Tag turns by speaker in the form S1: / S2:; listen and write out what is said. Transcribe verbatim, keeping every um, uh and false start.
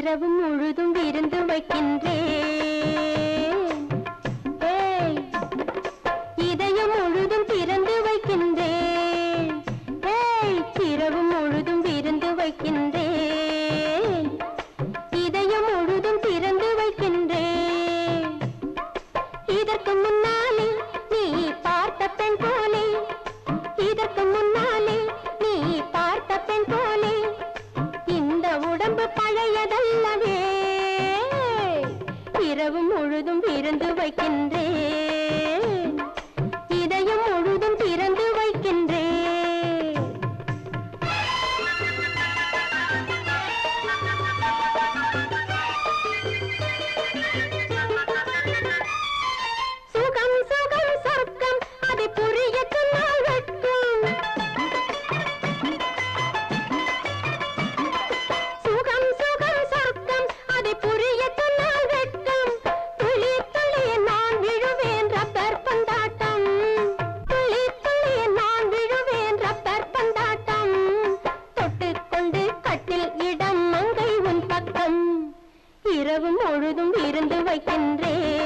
S1: இரவு முழுதும் விருந்து வைக்கின்றேன், இதயம் முழுதும் திறந்து வைக்கின்றேன், இரவு முழுதும் விருந்து வைக்கின்றேன், இதயம் முழுதும் திறந்து வைக்கின்றேன். இதற்கு முன்னாலே நீ பார்த்த பெண் போலே, இதற்கு முன்னாலே நீ பார்த்த பெண் போலே, இந்த உடம்பு பழையதல்லவே, இரவு முழுதும் விருந்து வைக்கின்றேன், இதயம் முழுதும் திறந்து வைக்கின்றேன். சுகம் சுகம் சொர்க்கம் அதை புரிய சொன்னால் வெட்கம், சுகம் சுகம் சொர்க்கம் அதை புரிய சொன்னால் வெட்கம். துளி துளிய நான் விழுவேன் ரப்பர் பந்தாட்டம், துளி துளிய நான் விழுவேன் ரப்பர் பந்தாட்டம். தொட்டுக்கொண்டு கட்டில் இடம் மங்கை உன் பக்கம், இரவு முழுதும் விருந்து வைக்கின்றேன்,